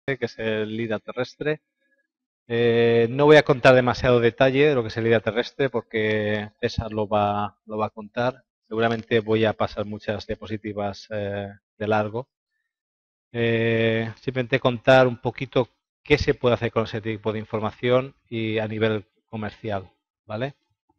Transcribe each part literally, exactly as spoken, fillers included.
que es el LiDAR terrestre. Eh, no voy a contar demasiado detalle de lo que es el LiDAR terrestre porque César lo va, lo va a contar. Seguramente voy a pasar muchas diapositivas eh, de largo. Eh, simplemente contar un poquito qué se puede hacer con ese tipo de información y a nivel comercial, ¿vale?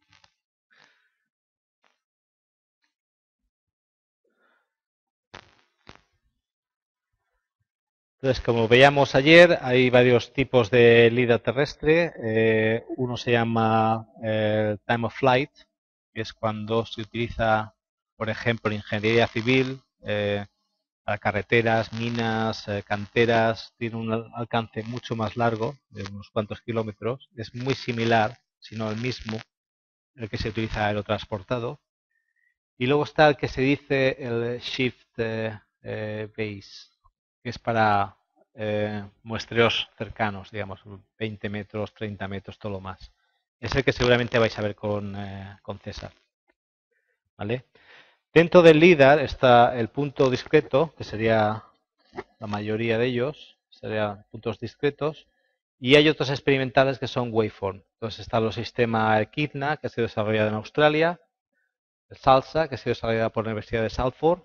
Entonces, como veíamos ayer, hay varios tipos de LiDAR terrestre. Eh, uno se llama eh, Time of Flight, que es cuando se utiliza, por ejemplo, en ingeniería civil, eh, para carreteras, minas, eh, canteras. Tiene un alcance mucho más largo, de unos cuantos kilómetros. Es muy similar, si no el mismo, el que se utiliza aerotransportado. Y luego está el que se dice el Shift eh, eh, Base, que es para eh, muestreos cercanos, digamos, veinte metros, treinta metros, todo lo más. Es el que seguramente vais a ver con, eh, con César. ¿Vale? Dentro del LiDAR está el punto discreto, que sería la mayoría de ellos, serían puntos discretos, y hay otros experimentales que son waveform. Entonces está el sistema Echidna, que ha sido desarrollado en Australia, el SALSA, que ha sido desarrollado por la Universidad de Salford,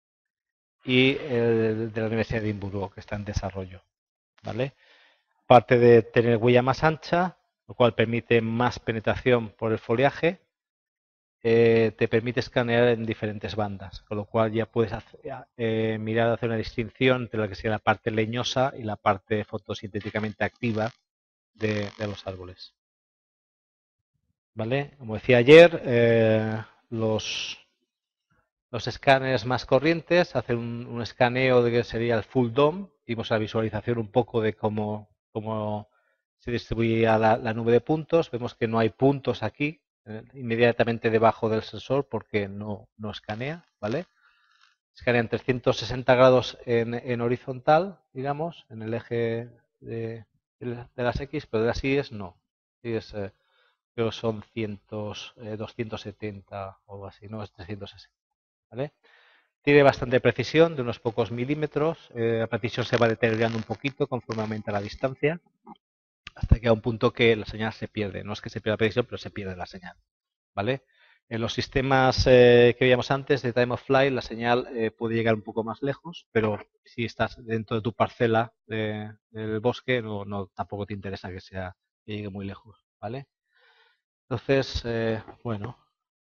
y el de la Universidad de Edimburgo, que está en desarrollo. ¿Vale? Aparte de tener huella más ancha, lo cual permite más penetración por el foliaje, eh, te permite escanear en diferentes bandas, con lo cual ya puedes hacer, eh, mirar hacer una distinción entre la que sería la parte leñosa y la parte fotosintéticamente activa de, de los árboles. ¿Vale? Como decía ayer, eh, los, los escáneres más corrientes hacen un, un escaneo de que sería el full dome. Vimos la visualización un poco de cómo, cómo se distribuía la, la nube de puntos. Vemos que no hay puntos aquí, eh, inmediatamente debajo del sensor porque no, no escanea, ¿vale? Escanea en trescientos sesenta grados en, en horizontal, digamos, en el eje de, de las X, pero de las Y no. Y es, eh, creo que son cien, eh, doscientos setenta o algo así, no es trescientos sesenta, ¿vale? Tiene bastante precisión, de unos pocos milímetros. Eh, la precisión se va deteriorando un poquito conforme aumenta la distancia, hasta que a un punto que la señal se pierde. No es que se pierda la precisión, pero se pierde la señal, ¿vale? En los sistemas eh, que veíamos antes de Time of Flight, la señal eh, puede llegar un poco más lejos, pero si estás dentro de tu parcela de, del bosque, no, no, tampoco te interesa que sea que llegue muy lejos, ¿vale? Entonces, eh, bueno,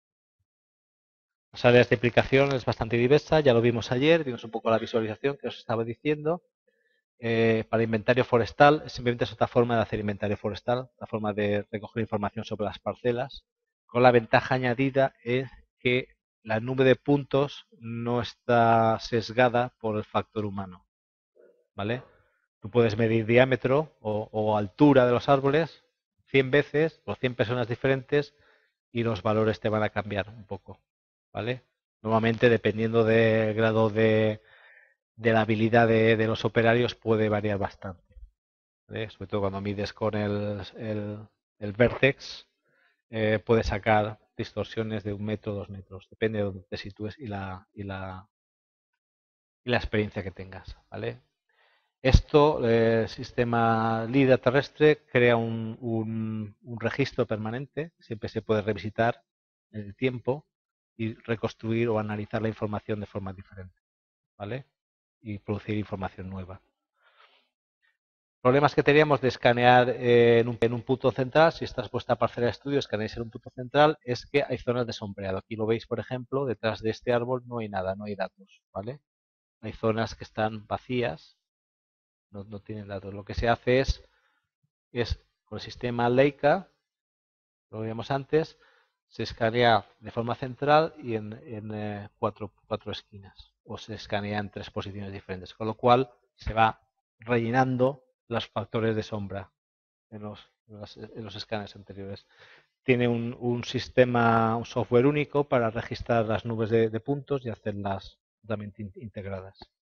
las áreas de aplicación es bastante diversa, ya lo vimos ayer, vimos un poco la visualización que os estaba diciendo. Eh, para inventario forestal, simplemente es otra forma de hacer inventario forestal, la forma de recoger información sobre las parcelas, con la ventaja añadida es que la nube de puntos no está sesgada por el factor humano, ¿vale? Tú puedes medir diámetro o, o altura de los árboles cien veces o cien personas diferentes y los valores te van a cambiar un poco, ¿vale? Normalmente, dependiendo del grado de, de la habilidad de, de los operarios, puede variar bastante. ¿Vale? Sobre todo cuando mides con el, el, el Vertex, eh, puedes sacar distorsiones de un metro, dos metros, depende de donde te sitúes y la, y la, y la experiencia que tengas. ¿Vale? Esto, el eh, sistema LiDAR terrestre, crea un, un, un registro permanente, siempre se puede revisitar en el tiempo y reconstruir o analizar la información de forma diferente, ¿vale? Y producir información nueva. Problemas que teníamos de escanear en un, en un punto central, si estás vuestra parcela de estudio, escaneáis en un punto central, es que hay zonas de sombreado. Aquí lo veis, por ejemplo, detrás de este árbol no hay nada, no hay datos, ¿vale? Hay zonas que están vacías, no, no tienen datos. Lo que se hace es, es con el sistema Leica, lo veíamos antes, se escanea de forma central y en, en eh, cuatro, cuatro esquinas, o se escanea en tres posiciones diferentes, con lo cual se va rellenando los factores de sombra en los, en los, en los escáneres anteriores. Tiene un, un, sistema, un software único para registrar las nubes de, de puntos y hacerlas totalmente integradas.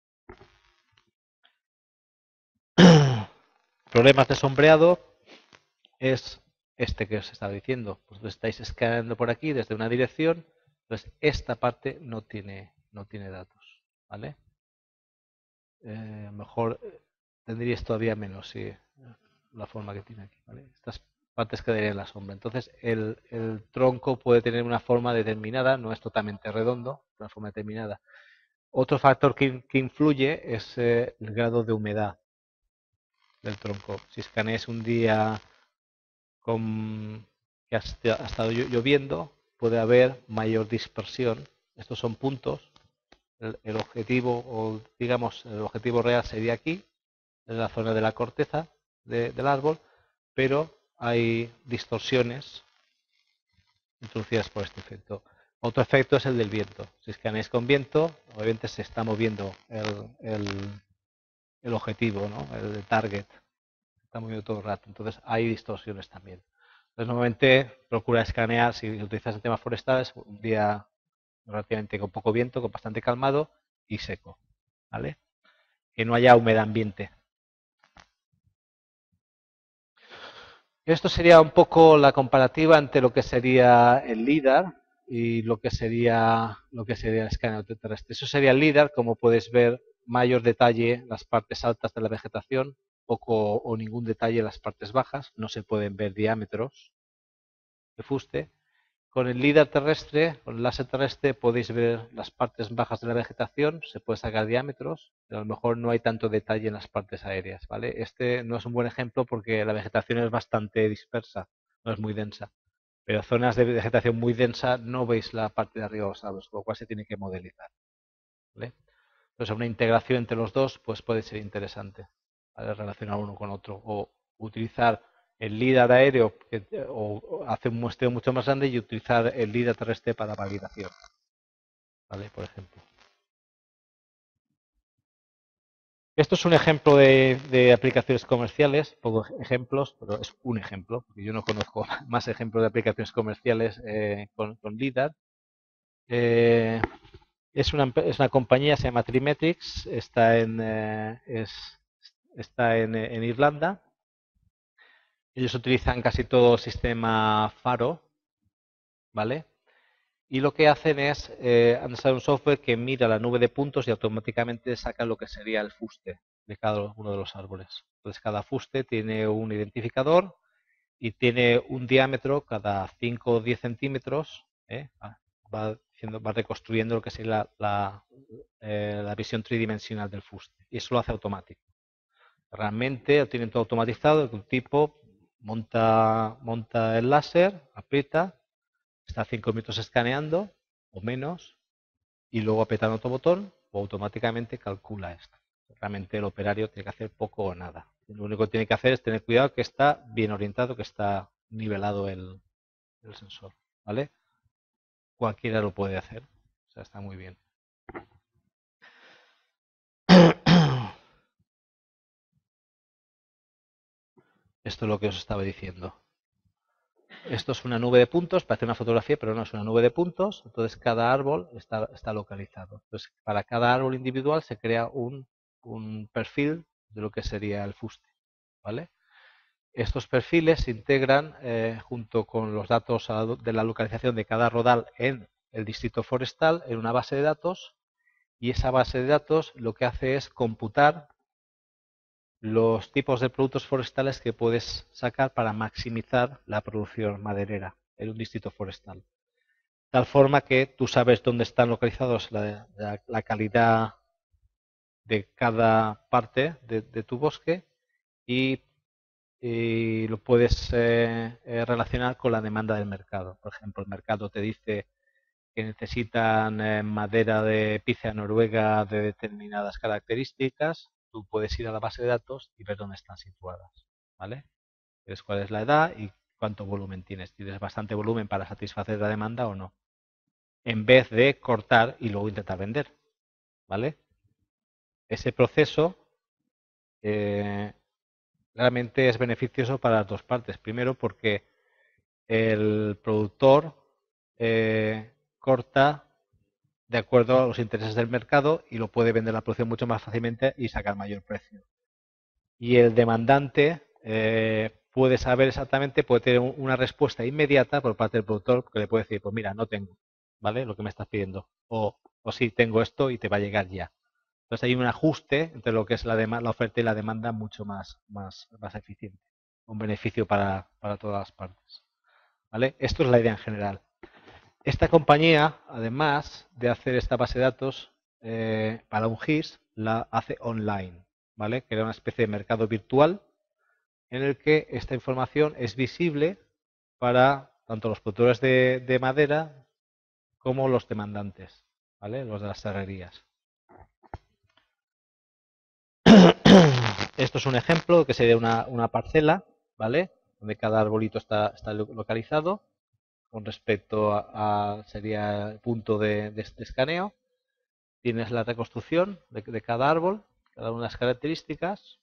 Problemas de sombreado es este que os estaba diciendo. Vosotros estáis escaneando por aquí desde una dirección, entonces esta parte no tiene, no tiene datos, ¿vale? Eh, mejor tendríais todavía menos, sí, la forma que tiene aquí, ¿vale? Estas partes quedarían en la sombra. Entonces, el, el tronco puede tener una forma determinada, no es totalmente redondo, una forma determinada. Otro factor que, que influye es eh, el grado de humedad del tronco. Si escaneas un día con, que ha estado lloviendo, puede haber mayor dispersión. Estos son puntos. El, el objetivo, o digamos, el objetivo real sería aquí, en la zona de la corteza de, del árbol, pero hay distorsiones introducidas por este efecto. Otro efecto es el del viento. Si escaneáis con viento, obviamente se está moviendo el, el, el objetivo, ¿no? El target. Se está moviendo todo el rato. Entonces hay distorsiones también. Entonces normalmente procura escanear, si utilizas el tema forestales, un día relativamente con poco viento, con bastante calmado y seco. ¿Vale? Que no haya humedad ambiente. Esto sería un poco la comparativa entre lo que sería el LIDAR y lo que sería lo que sería el escáner terrestre. Eso sería el LIDAR, como puedes ver, mayor detalle en las partes altas de la vegetación, poco o ningún detalle en las partes bajas, no se pueden ver diámetros de fuste. Con el LIDAR terrestre, con el láser terrestre, podéis ver las partes bajas de la vegetación, se puede sacar diámetros, pero a lo mejor no hay tanto detalle en las partes aéreas, ¿vale? Este no es un buen ejemplo porque la vegetación es bastante dispersa, no es muy densa. Pero zonas de vegetación muy densa no veis la parte de arriba de los árboles, con lo cual se tiene que modelizar, ¿vale? Entonces, una integración entre los dos pues puede ser interesante, ¿vale? Relacionar uno con otro o utilizar el LIDAR aéreo que, o hacer un muestreo mucho más grande y utilizar el LIDAR terrestre para validación, ¿vale? Por ejemplo. Esto es un ejemplo de, de aplicaciones comerciales, pocos ejemplos, pero es un ejemplo, porque yo no conozco más ejemplos de aplicaciones comerciales eh, con, con LIDAR. Eh, es, una, es una compañía, se llama Trimetrics, está en, eh, es, está en, en Irlanda. Ellos utilizan casi todo el sistema Faro, ¿vale? Y lo que hacen es, eh, han desarrollado un software que mira la nube de puntos y automáticamente saca lo que sería el fuste de cada uno de los árboles. Entonces cada fuste tiene un identificador y tiene un diámetro cada cinco o diez centímetros. ¿eh? Va, haciendo, va reconstruyendo lo que sería la, la, eh, la visión tridimensional del fuste. Y eso lo hace automático. Realmente lo tienen todo automatizado, de un tipo monta, monta el láser, aprieta, está cinco minutos escaneando o menos y luego apretando otro botón o automáticamente calcula esto. Realmente el operario tiene que hacer poco o nada. Lo único que tiene que hacer es tener cuidado que está bien orientado, que está nivelado el, el sensor. ¿Vale? Cualquiera lo puede hacer. O sea, está muy bien. Esto es lo que os estaba diciendo. Esto es una nube de puntos, parece una fotografía, pero no es una nube de puntos. Entonces cada árbol está, está localizado. Entonces para cada árbol individual se crea un, un perfil de lo que sería el fuste. ¿Vale? Estos perfiles se integran eh, junto con los datos de la localización de cada rodal en el distrito forestal en una base de datos y esa base de datos lo que hace es computar los tipos de productos forestales que puedes sacar para maximizar la producción maderera en un distrito forestal. Tal forma que tú sabes dónde están localizados la, la, la calidad de cada parte de, de tu bosque y, y lo puedes eh, eh, relacionar con la demanda del mercado. Por ejemplo, el mercado te dice que necesitan eh, madera de pizza noruega de determinadas características, tú puedes ir a la base de datos y ver dónde están situadas, ¿vale? Ves cuál es la edad y cuánto volumen tienes. ¿Tienes bastante volumen para satisfacer la demanda o no? En vez de cortar y luego intentar vender, ¿vale? Ese proceso eh, realmente es beneficioso para las dos partes. Primero porque el productor eh, corta de acuerdo a los intereses del mercado y lo puede vender la producción mucho más fácilmente y sacar mayor precio. Y el demandante eh, puede saber exactamente, puede tener una respuesta inmediata por parte del productor que le puede decir, pues mira, no tengo, ¿vale? Lo que me estás pidiendo. O, o sí, tengo esto y te va a llegar ya. Entonces hay un ajuste entre lo que es la, la oferta y la demanda mucho más, más, más eficiente. Un beneficio para, para todas las partes. ¿Vale? Esto es la idea en general. Esta compañía, además de hacer esta base de datos eh, para un G I S, la hace online, ¿vale? Que era una especie de mercado virtual en el que esta información es visible para tanto los productores de, de madera como los demandantes, ¿vale? Los de las serrerías. Esto es un ejemplo que sería una, una parcela, ¿vale? Donde cada arbolito está, está localizado con respecto a, a sería el punto de, de, de escaneo. Tienes la reconstrucción de, de cada árbol, cada una de las características,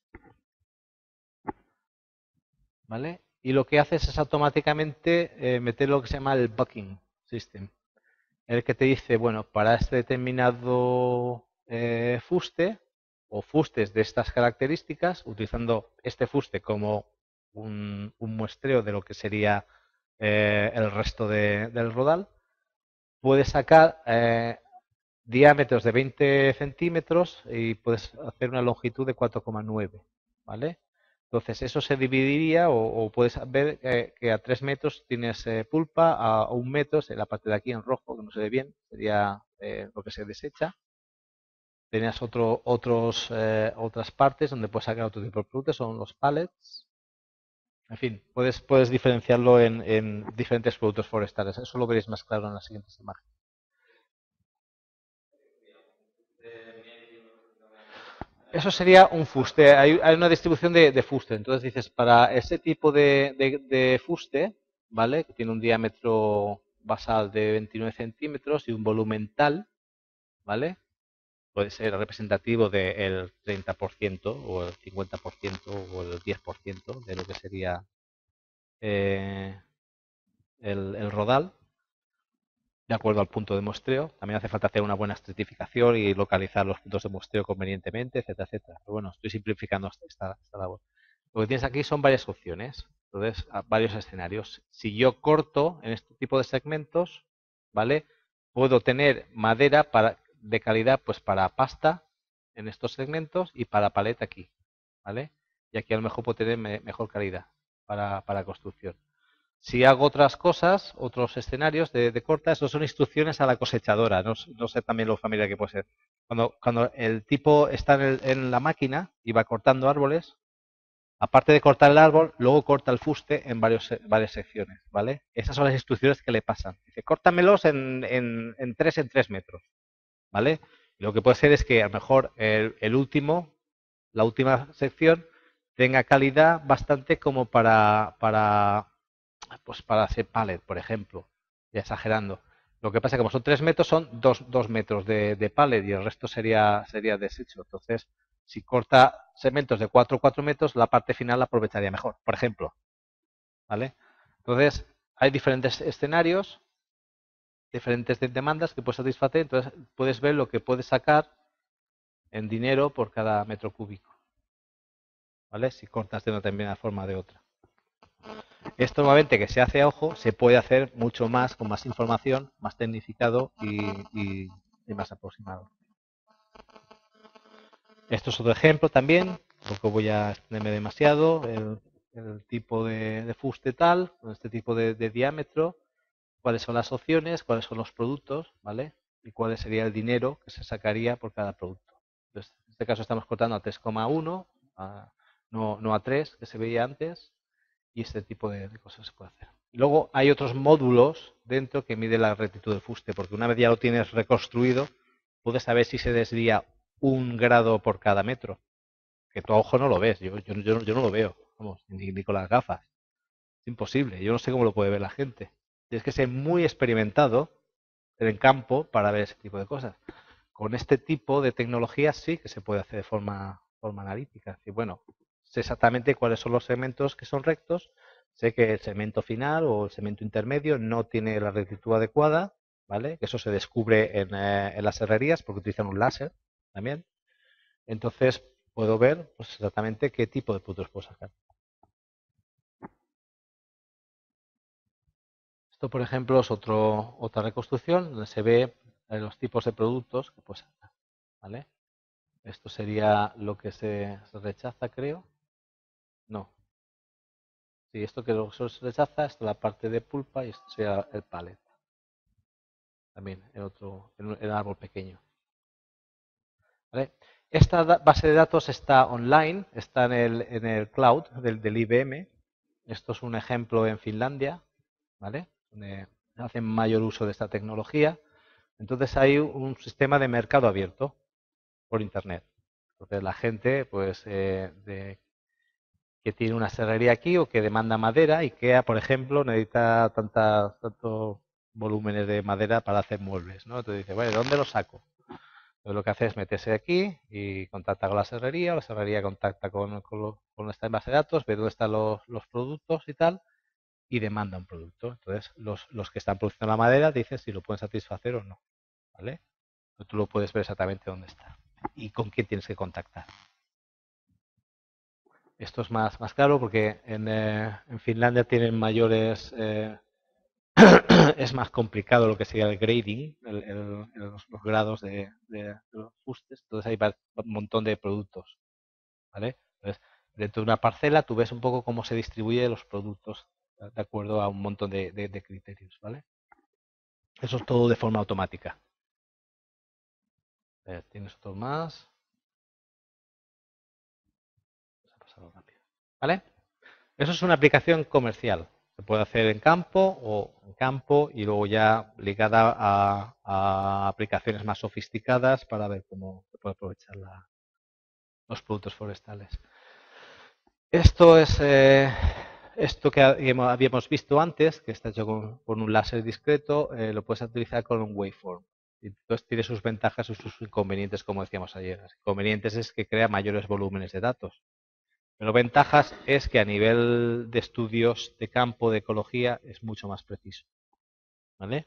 ¿vale? Y lo que haces es automáticamente eh, meter lo que se llama el bucking system, el que te dice, bueno, para este determinado eh, fuste o fustes de estas características, utilizando este fuste como un, un muestreo de lo que sería eh, el resto de, del rodal, puedes sacar eh, diámetros de veinte centímetros y puedes hacer una longitud de cuatro coma nueve, ¿vale? Entonces eso se dividiría o, o puedes ver eh, que a tres metros tienes eh, pulpa, a un metro, en la parte de aquí en rojo, que no se ve bien, sería eh, lo que se desecha. Tenías otro, otros, eh, otras partes donde puedes sacar otro tipo de productos, son los pallets. En fin, puedes, puedes diferenciarlo en, en diferentes productos forestales. Eso lo veréis más claro en las siguientes imágenes. Eso sería un fuste. Hay, hay una distribución de, de fuste. Entonces dices, para ese tipo de, de, de fuste, ¿vale? Que tiene un diámetro basal de veintinueve centímetros y un volumen tal, ¿vale? Puede ser representativo del treinta por ciento o el cincuenta por ciento o el diez por ciento de lo que sería eh, el, el rodal, de acuerdo al punto de muestreo. También hace falta hacer una buena estratificación y localizar los puntos de muestreo convenientemente, etcétera, etcétera. Pero bueno, estoy simplificando esta, esta labor. Lo que tienes aquí son varias opciones, entonces varios escenarios. Si yo corto en este tipo de segmentos, ¿vale? Puedo tener madera para, de calidad pues para pasta en estos segmentos y para paleta aquí, ¿vale? Y aquí a lo mejor puedo tener me, mejor calidad para, para construcción. Si hago otras cosas, otros escenarios de, de corta, eso son instrucciones a la cosechadora. No, no sé también lo familiar que puede ser. Cuando, cuando el tipo está en, el, en la máquina y va cortando árboles, aparte de cortar el árbol, luego corta el fuste en varios, varias secciones, ¿vale? Esas son las instrucciones que le pasan. Dice, córtamelos en, en, en tres en tres metros, ¿vale? Y lo que puede ser es que a lo mejor el, el último, la última sección, tenga calidad bastante como para, para pues para hacer pallet, por ejemplo, ya exagerando. Lo que pasa es que como son tres metros, son dos, dos metros de, de pallet y el resto sería, sería desecho. Entonces, si corta segmentos de cuatro cuatro metros, la parte final la aprovecharía mejor, por ejemplo. ¿Vale? Entonces, hay diferentes escenarios, diferentes demandas que puedes satisfacer, entonces puedes ver lo que puedes sacar en dinero por cada metro cúbico. ¿Vale? Si cortas de una determinada forma o de otra. Esto nuevamente que se hace a ojo, se puede hacer mucho más, con más información, más tecnificado y, y, y más aproximado. Esto es otro ejemplo también, porque voy a extenderme demasiado, el, el tipo de, de fuste tal, con este tipo de, de diámetro, cuáles son las opciones, cuáles son los productos, ¿vale? Y cuál sería el dinero que se sacaría por cada producto. Entonces, en este caso estamos cortando a tres coma uno, no, no a tres, que se veía antes, y este tipo de, de cosas se puede hacer. Luego hay otros módulos dentro que miden la rectitud del fuste, porque una vez ya lo tienes reconstruido, puedes saber si se desvía un grado por cada metro, que tu ojo no lo ves, yo, yo, yo, yo no lo veo, vamos, ni, ni con las gafas. Es imposible, yo no sé cómo lo puede ver la gente. Tienes que ser muy experimentado en campo para ver ese tipo de cosas. Con este tipo de tecnologías sí que se puede hacer de forma, forma analítica. Y bueno, sé exactamente cuáles son los segmentos que son rectos, sé que el segmento final o el segmento intermedio no tiene la rectitud adecuada, ¿vale? Eso se descubre en, eh, en las herrerías porque utilizan un láser también. Entonces puedo ver pues, exactamente qué tipo de productos puedo sacar. Esto, por ejemplo, es otro, otra reconstrucción donde se ve los tipos de productos que puedes sacar, ¿vale? Esto sería lo que se, se rechaza, creo. No. Sí, esto que se rechaza, esto es la parte de pulpa y esto sería el pallet. También en otro, en un en árbol pequeño. ¿Vale? Esta base de datos está online, está en el, en el cloud del, del I B M. Esto es un ejemplo en Finlandia, ¿vale? Donde hacen mayor uso de esta tecnología. Entonces hay un sistema de mercado abierto por Internet. Entonces la gente, pues, eh, de, que tiene una serrería aquí o que demanda madera, IKEA, por ejemplo, necesita tanta, tantos volúmenes de madera para hacer muebles, ¿no? Entonces dice, bueno, ¿de dónde lo saco? Entonces lo que hace es meterse aquí y contacta con la serrería, la serrería contacta con, con, lo, con esta base de datos, ve dónde están los, los productos y tal, y demanda un producto. Entonces los, los que están produciendo la madera dicen si lo pueden satisfacer o no, ¿vale? Pero tú lo puedes ver exactamente dónde está y con quién tienes que contactar. Esto es más, más claro porque en, eh, en Finlandia tienen mayores... Eh, es más complicado lo que sería el grading, el, el, los, los, grados de, de, de, los ajustes. Entonces hay un montón de productos, ¿vale? Entonces, dentro de una parcela tú ves un poco cómo se distribuyen los productos de acuerdo a un montón de, de, de criterios, ¿vale? Eso es todo de forma automática. Eh, Tienes otro más. Vamos a pasarlo rápido. ¿Vale? Eso es una aplicación comercial. Se puede hacer en campo o en campo y luego ya ligada a, a aplicaciones más sofisticadas para ver cómo se puede aprovechar la, los productos forestales. Esto es eh, esto que habíamos visto antes, que está hecho con, con un láser discreto, eh, lo puedes utilizar con un waveform. Entonces tiene sus ventajas y sus inconvenientes, como decíamos ayer. Los inconvenientes es que crea mayores volúmenes de datos. Pero ventajas es que a nivel de estudios de campo, de ecología, es mucho más preciso. ¿Vale?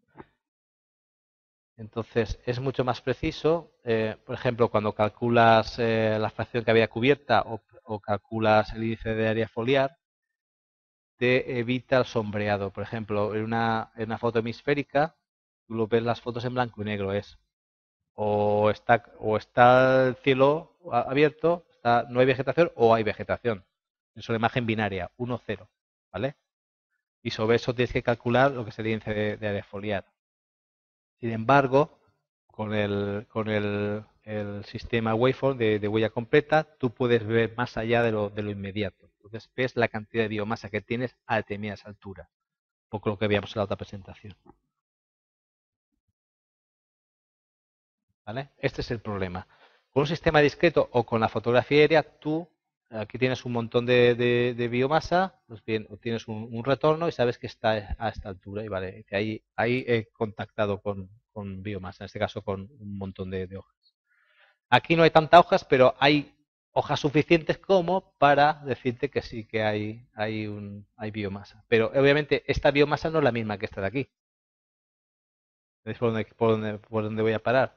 Entonces, es mucho más preciso. Eh, por ejemplo, cuando calculas eh, la fracción que había cubierta o, o calculas el índice de área foliar, te evita el sombreado. Por ejemplo, en una, en una foto hemisférica, tú lo ves las fotos en blanco y negro. Es o está, o está el cielo abierto, está, no hay vegetación, o hay vegetación. Es una imagen binaria, uno cero, ¿vale? Y sobre eso tienes que calcular lo que es el índice de, de área foliar. Sin embargo, con el, con el, el sistema waveform de, de huella completa, tú puedes ver más allá de lo, de lo inmediato. Entonces ves la cantidad de biomasa que tienes a determinadas alturas. Un poco lo que veíamos en la otra presentación. ¿Vale? Este es el problema. Con un sistema discreto o con la fotografía aérea, tú aquí tienes un montón de, de, de biomasa, pues bien, tienes un, un, retorno y sabes que está a esta altura. Y vale, ahí, ahí he contactado con, con, biomasa, en este caso con un montón de, de hojas. Aquí no hay tantas hojas, pero hay hojas suficientes como para decirte que sí que hay, hay, un, hay biomasa. Pero obviamente esta biomasa no es la misma que esta de aquí. ¿Veis por dónde, por dónde, por dónde voy a parar?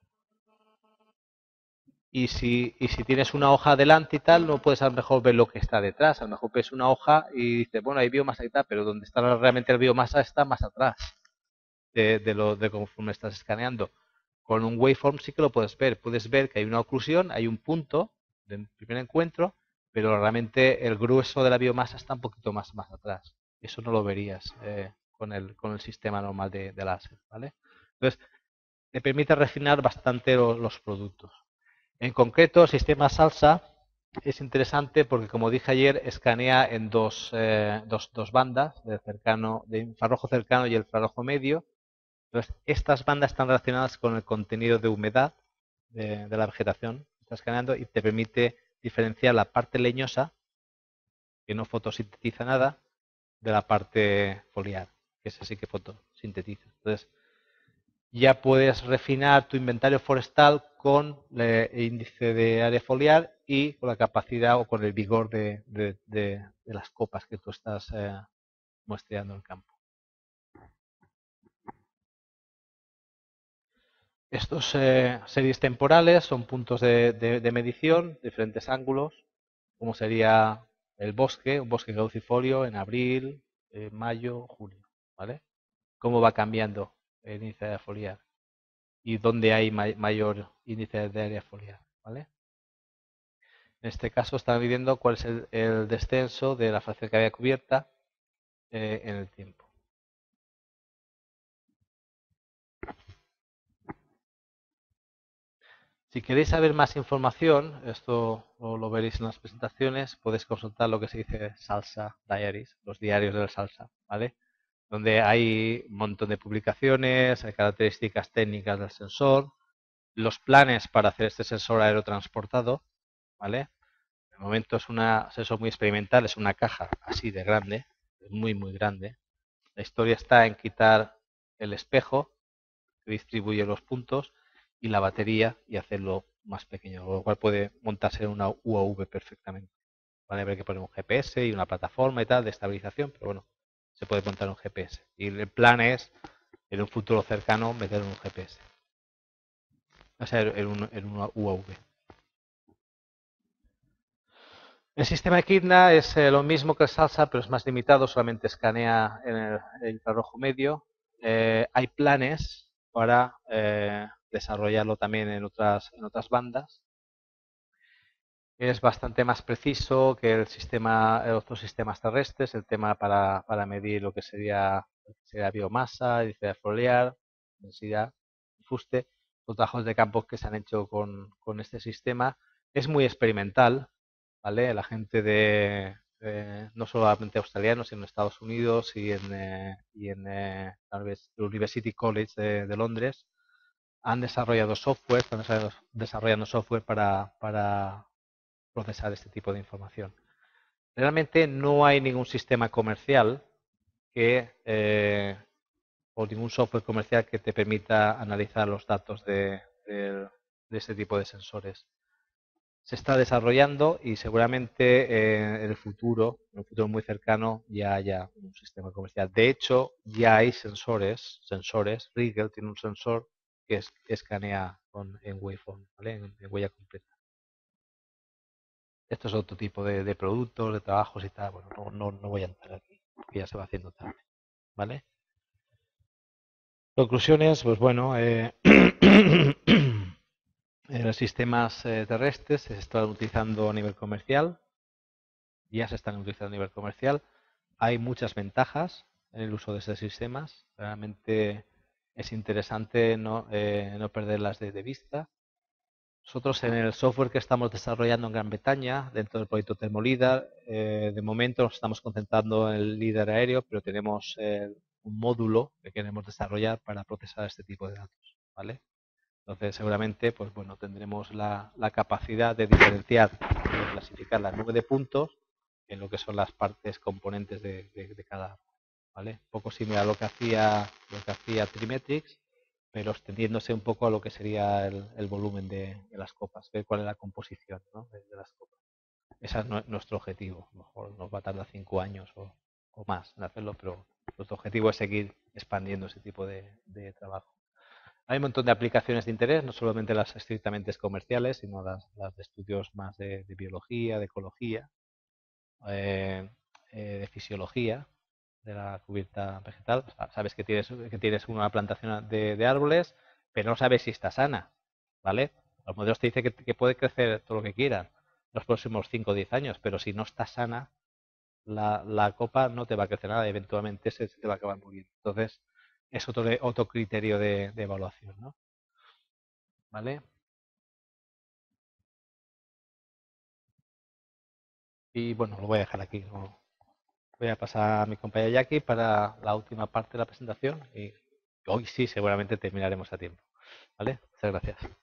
Y si, y si tienes una hoja adelante y tal, no puedes a lo mejor ver lo que está detrás. A lo mejor ves una hoja y dices, bueno, hay biomasa y tal, pero donde está realmente el biomasa está más atrás de, de lo de conforme estás escaneando. Con un waveform sí que lo puedes ver. Puedes ver que hay una oclusión, hay un punto de primer encuentro, pero realmente el grueso de la biomasa está un poquito más, más atrás. Eso no lo verías eh, con, el, con el sistema normal de, de láser, ¿vale? Entonces, te permite refinar bastante los, los productos. En concreto, el sistema Salsa es interesante porque, como dije ayer, escanea en dos, eh, dos, dos bandas, de, cercano, de infrarrojo cercano y el infrarrojo medio. Entonces, estas bandas están relacionadas con el contenido de humedad de, de la vegetación que está escaneando y te permite diferenciar la parte leñosa, que no fotosintetiza nada, de la parte foliar, que es así que fotosintetiza. Entonces, ya puedes refinar tu inventario forestal con el índice de área foliar y con la capacidad o con el vigor de, de, de, de las copas que tú estás eh, muestreando en el campo. Estos eh, series temporales son puntos de, de, de medición, diferentes ángulos, como sería el bosque, un bosque caducifolio en abril, eh, mayo, junio, ¿vale? Cómo va cambiando el índice de foliar. y dónde hay may mayor índice de área foliar, ¿vale? En este caso están midiendo cuál es el, el descenso de la fracción que había cubierta eh, en el tiempo. Si queréis saber más información, esto lo, lo veréis en las presentaciones, podéis consultar lo que se dice Salsa Diaries, los diarios de la salsa, ¿vale? Donde hay un montón de publicaciones, hay características técnicas del sensor, los planes para hacer este sensor aerotransportado, ¿vale? De momento es un sensor muy experimental, es una caja así de grande, muy muy grande. La historia está en quitar el espejo que distribuye los puntos y la batería y hacerlo más pequeño, con lo cual puede montarse en una U A V perfectamente. Vale, habrá que poner un G P S y una plataforma y tal de estabilización, pero bueno, se puede montar un G P S. Y el plan es, en un futuro cercano, meter un G P S. O sea, en, un, en una U A V. El sistema de Kidna es eh, lo mismo que el Salsa, pero es más limitado, solamente escanea en el, el infrarrojo medio. Eh, hay planes para eh, desarrollarlo también en otras, en otras bandas. Es bastante más preciso que el sistema, otros sistemas terrestres, el tema para, para medir lo que sería, sería biomasa, densidad foliar, densidad, fuste, los trabajos de campo que se han hecho con, con este sistema. Es muy experimental, ¿vale? La gente de, eh, no solamente australianos, sino en Estados Unidos y en, eh, y en eh, el University College de, de Londres han desarrollado software, están desarrollando software para, para procesar este tipo de información. Realmente no hay ningún sistema comercial que eh, o ningún software comercial que te permita analizar los datos de, de, de este tipo de sensores. Se está desarrollando y seguramente eh, en el futuro, en un futuro muy cercano, ya haya un sistema comercial. De hecho, ya hay sensores, sensores, Rigel tiene un sensor que es, escanea con, en waveform, ¿vale? en, en huella completa. Esto es otro tipo de, de productos, de trabajos y tal. Bueno, no, no, no voy a entrar aquí, porque ya se va haciendo tarde. ¿Vale? Conclusiones, pues bueno, eh, los sistemas eh, terrestres se están utilizando a nivel comercial, ya se están utilizando a nivel comercial. Hay muchas ventajas en el uso de estos sistemas. Realmente es interesante no, eh, no perderlas de, de vista. Nosotros en el software que estamos desarrollando en Gran Bretaña, dentro del proyecto ThermoLidar, eh, de momento nos estamos concentrando en el LIDAR aéreo, pero tenemos eh, un módulo que queremos desarrollar para procesar este tipo de datos, ¿vale? Entonces, seguramente, pues bueno, tendremos la, la capacidad de diferenciar, de clasificar la nube de puntos en lo que son las partes componentes de, de, de cada, ¿vale? Un poco similar a lo que hacía, lo que hacía Trimetrix, pero extendiéndose un poco a lo que sería el, el volumen de, de, las copas, ver cuál es la composición, ¿no? de, de, las copas. Ese es no, nuestro objetivo. A lo mejor nos va a tardar cinco años o, o más en hacerlo, pero nuestro objetivo es seguir expandiendo ese tipo de, de trabajo. Hay un montón de aplicaciones de interés, no solamente las estrictamente comerciales, sino las, las de estudios más de, de biología, de ecología, eh, eh, de fisiología de la cubierta vegetal. O sea, sabes que tienes, que tienes una plantación de, de, árboles, pero no sabes si está sana, ¿vale? Los modelos te dicen que, que puede crecer todo lo que quieran los próximos cinco o diez años, pero si no está sana, la, la copa no te va a crecer nada y eventualmente se, se te va a acabar muriendo. Entonces, es otro, de, otro criterio de, de evaluación, ¿no? ¿Vale? Y bueno, lo voy a dejar aquí. ¿No? Voy a pasar a mi compañera Jackie para la última parte de la presentación y hoy sí seguramente terminaremos a tiempo. ¿Vale? Muchas gracias.